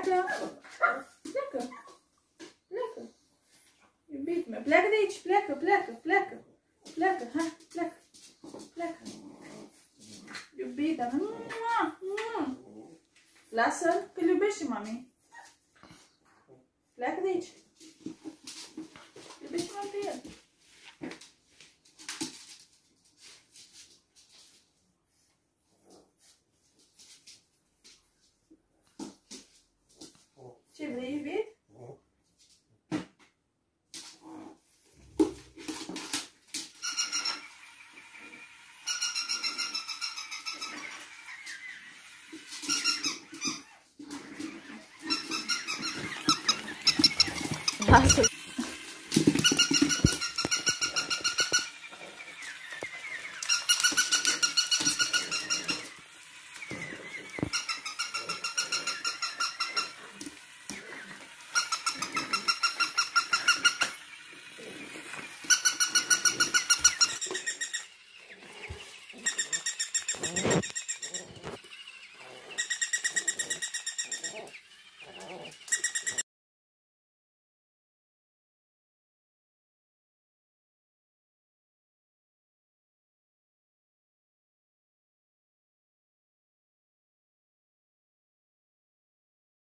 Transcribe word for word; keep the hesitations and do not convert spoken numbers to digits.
pleacă. Pleacă. Pleacă. Iubit meu, pleacă de aici, pleacă, pleacă, pleacă. Pleacă, hai, pleacă. Pleacă. Iubita mea. Lasă-l, că-l iubește mami. Pleacă de aici. Iubește mami pe el. Ce vrei, iubit? Lasă.